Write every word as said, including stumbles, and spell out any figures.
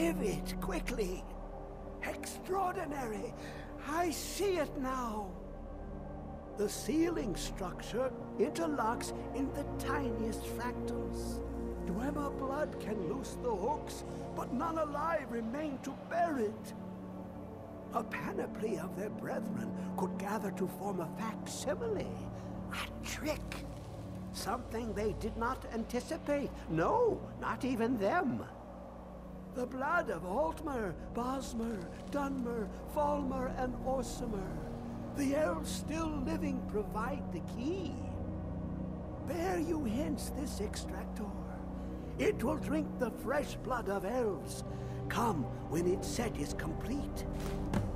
Vivid, quickly. Extraordinary. I see it now. The sealing structure interlocks in the tiniest fractals. Dwemer blood can loose the hooks, but none alive remain to bear it. A panoply of their brethren could gather to form a facsimile. A trick. Something they did not anticipate. No, not even them. The blood of Altmer, Bosmer, Dunmer, Falmer, and Orsimer. The elves still living provide the key. Bear you hence this extractor. It will drink the fresh blood of elves. Come when its set is complete.